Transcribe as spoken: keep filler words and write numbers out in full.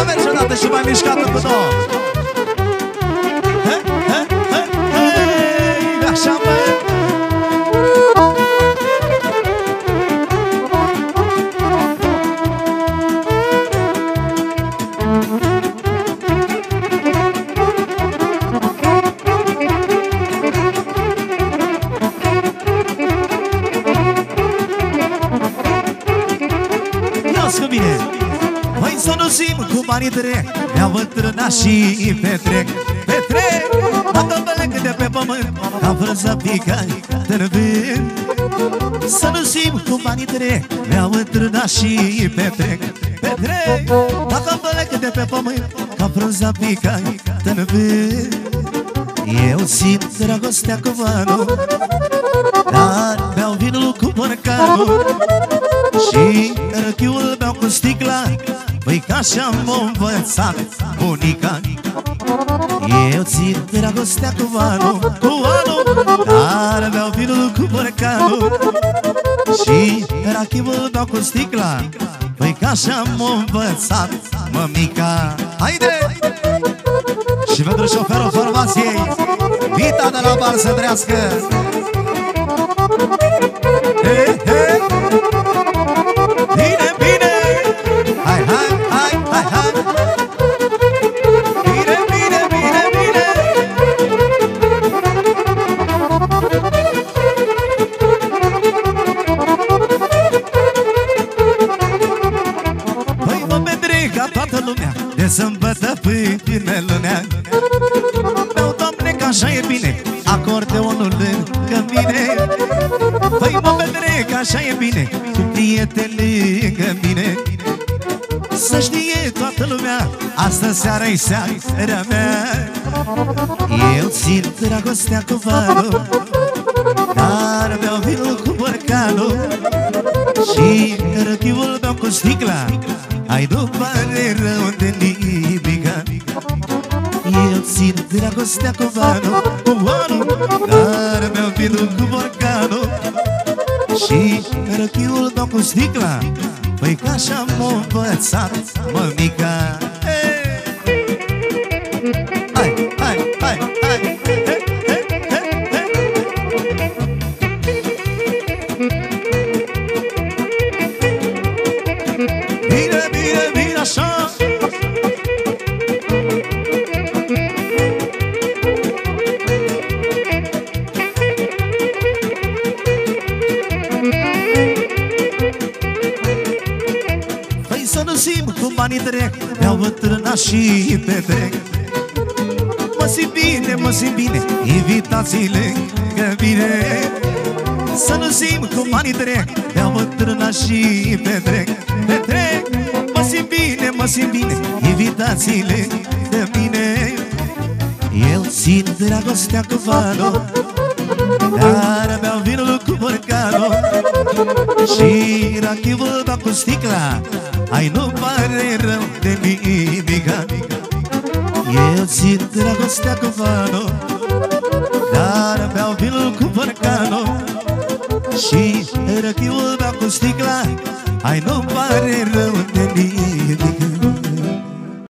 A merge odată și mai mișcată cu două. He, he, he, he. Așa, bă. Cu banii trec, mi-au bătrânat și petrec, petrec. Dacă plec de pe pământ, ca frânza pică în vânt. Să nu simt cu banii trec, mi-au bătrânat și petrec, petrec. Dacă plec de pe pământ, ca frânza pică în vânt. Eu simt dragostea cu vanul, dar beau vinul cu borcanul și răchiul beau cu sticla. Păi ca așa-m învățat bunica. Eu țin dragostea cu vanul, cu vanul, dar beau vinul cu borcanul și rachivul beau cu sticla. Păi ca așa-m învățat mămica. Haide! Și pentru șoferul formației Vita de la bar să trească. He, he. Bine, bine! Hai, hai, hai, hai, hai! Bine, bine, bine, bine! Păi mă petrec ca toată lumea, de sâmbătă până lunea. Meu Doamne, că așa e bine, acordeonul lângă mine. Păi mă petrec, așa e bine, cu prieteni lângă mine. Să știe toată lumea, astă seara-i seara mea. Eu țin dragostea cu vanul, dar beau vinul cu borcanul și răchiul beau cu sticla. Ai, nu pare rău de nimica. Eu țin dragostea cu vanul, cu vanul, dar beau vinul cu borcanul și răchiul beau cu sticla. Păi ca așa-m învățat mămica. Hai, hai, hai, hai. Bine, bine, bine așa. Cu banii trec, mi-au bătrânat și petrec. Mă simt bine, mă simt bine, invitațiile că vine. Să nu simt cu banii trec, mi-au bătrânat și petrec, petrec. Mă simt bine, mă simt bine, invitațiile că vine. Eu țin dragostea cu vanul, dar beau vinul cu borcanul și rachivul beau cu sticla. Ai, nu pare rău de nimica. Eu țin dragostea cu vanul, dar beau vinul cu borcanul și răchiul beau cu sticla. Ai, nu pare rău de nimica.